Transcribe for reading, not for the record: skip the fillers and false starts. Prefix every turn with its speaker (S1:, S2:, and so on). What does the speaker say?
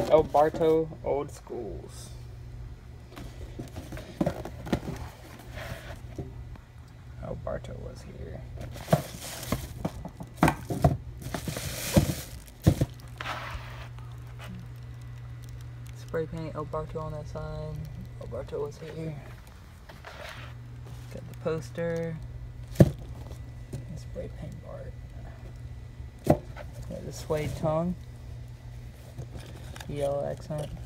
S1: Oh, Barto, Old Schools. Oh, Barto was here. Spray paint El Barto on that side. El Barto was here. Got the poster. And spray paint Bart. Got the suede tongue. Yellow accent.